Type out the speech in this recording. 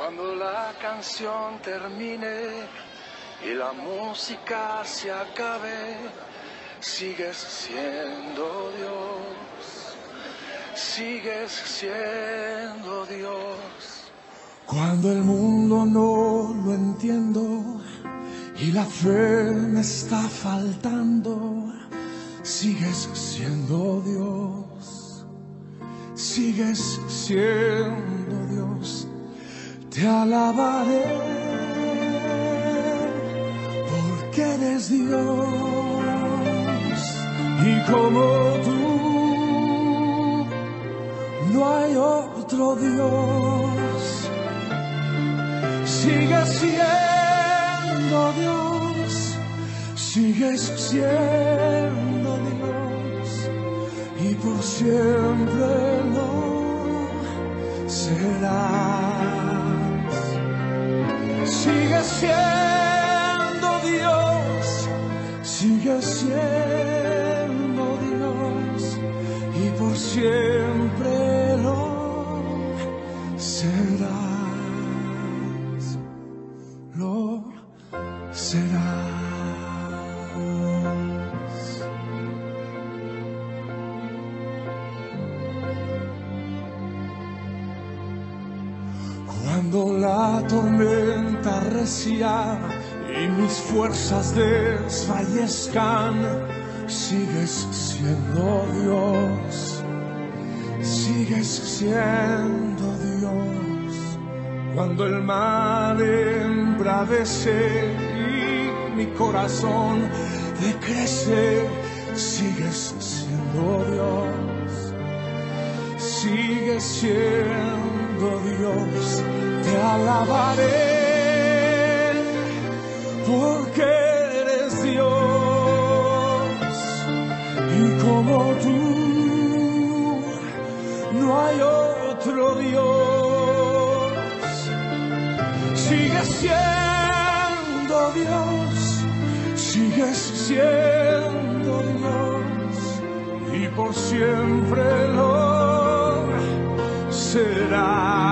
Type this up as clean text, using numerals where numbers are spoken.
Cuando la canción termine y la música se acabe, sigues siendo Dios, sigues siendo Dios. Cuando el mundo no lo entiendo y la fe me está faltando, sigues siendo Dios, sigues siendo Dios. Te alabaré porque eres Dios y como tú no hay otro Dios. Sigues siendo Dios, sigues siendo Dios y por siempre lo serás. Sigues siendo Dios, sigues siendo Dios y por siempre lo serás, lo serás. Cuando la tormenta arrecia y mis fuerzas desfallezcan, sigues siendo Dios, sigues siendo Dios. Cuando el mar embravece y mi corazón decrece, sigues siendo Dios, sigues siendo Dios. Te alabaré porque eres Dios y como tú no hay otro Dios. Sigues siendo Dios, sigues siendo Dios y por siempre lo serás.